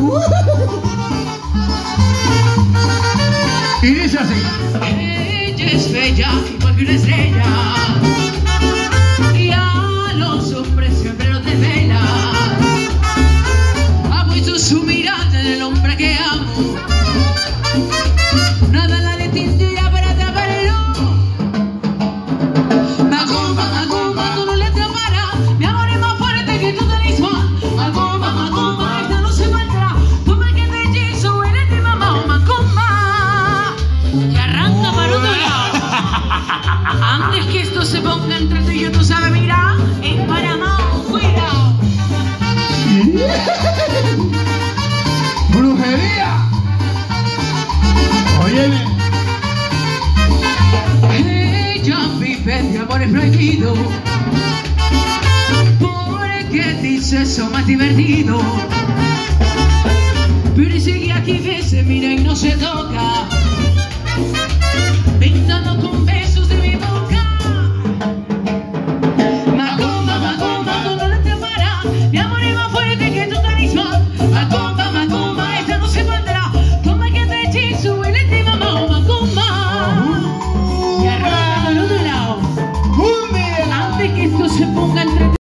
Y dice así. Ella es bella, igual que una estrella, y a los hombres siempre los desvela. Ha puesto su mirada en el hombre que amo. Nada la detendrá para atraparlo. Macumba, tú no le atraparás. Mi amor es más fuerte que tu talismán. Macumba, esta no se maldrá. Tú me que te hechizo, eres mi mamá. Macumba, y arranca para otro lado. Antes que esto se ponga entre tú y yo, tú sabes, mira, en Panamá, cuidado. ¡Brujería! Óyeme. Ella vive de amores prohibidos, porque dice eso más divertido. Pero sigue aquí, ve, se mira y no se toca.